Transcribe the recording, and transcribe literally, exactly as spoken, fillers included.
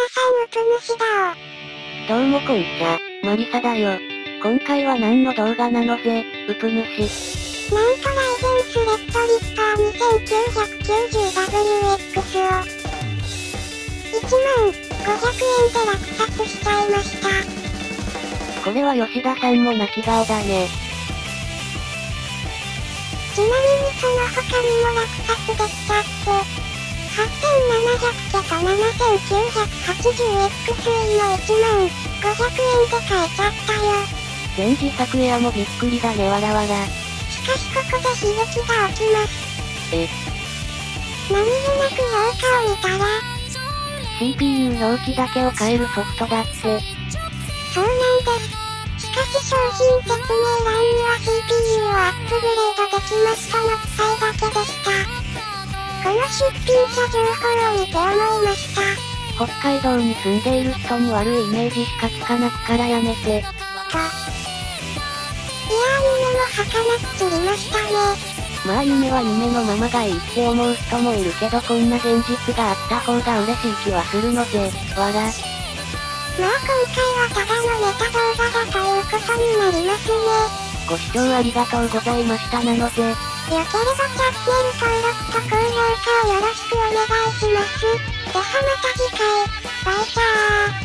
さん、ウプ主だお。 どうもこんちゃ、マリサだよ。今回は何の動画なのぜ、ウプ主。 なんとライゼンスレッドリッパー にせんきゅうひゃくきゅうじゅうダブリューエックス をいちまんごひゃくえんで落札しちゃいました。 これは吉田さんも泣き顔だね。 ちなみにその他にも落札できちゃって、はっせんななひゃくけと ななせんきゅうひゃくはちじゅうエックスイー のいちまんごひゃくえんで買えちゃったよ。 全自作エアもびっくりだねわらわら。 しかしここで悲劇が起きます。 え何気なく評価を見たら、 シーピーユー 表記だけを変えるソフトだって。 そうなんです。しかし商品説明欄には シーピーユー をアップグレードできますとの記載だけでした。この出品者情報を見て思いました。 北海道に住んでいる人に悪いイメージしかつかなくからやめて。 と。いやー夢も儚く散りましたね。 まあ夢は夢のままがいいって思う人もいるけどこんな現実があった方が嬉しい気はするのぜ、わら。 まあ今回はただのネタ動画だということになりますね。 ご視聴ありがとうございましたなので、 よければチャンネル登録と高評価をよろしくお願いします。ではまた次回、バイチャー。